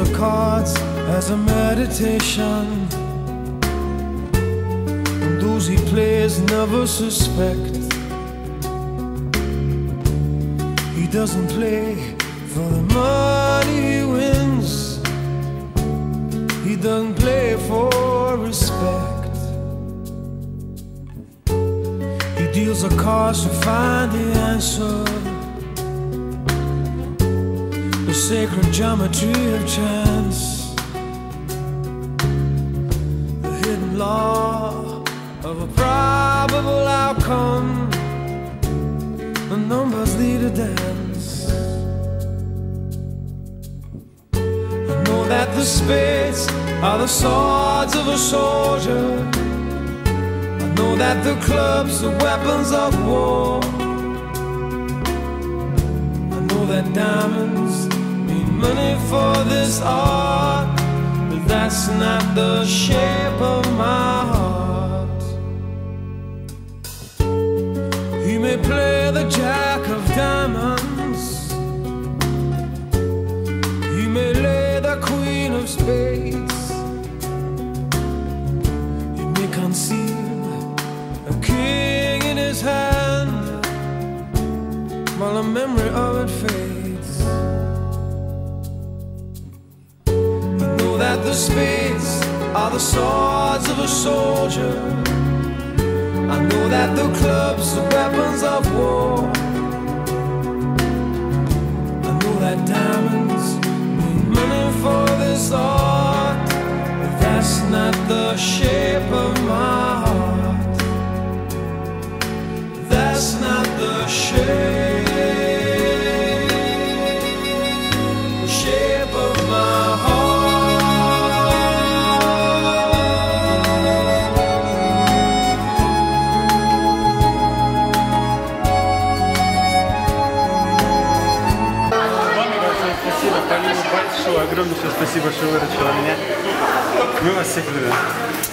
the cards as a meditation, and those he plays never suspect. He doesn't play for the money he wins, he doesn't play for respect. He deals the cards to find the answer, the sacred geometry of chance, the hidden law of a probable outcome. The numbers lead a dance. I know that the spades are the swords of a soldier. I know that the clubs are weapons of war. I know that diamonds mean money for this art, but that's not the shape of my heart. He may play the jack of diamonds, he may lay the queen of spades, he may conceal a king in his hand while the memory of it fades. I know that the spades are the swords of a soldier. I know that the clubs are weapons of war. I know that diamonds mean money for this art, but that's not the shape of my heart. That's not the shape of my heart. Полина, большое, огромное спасибо, что выручила меня. Мы вас всех любим.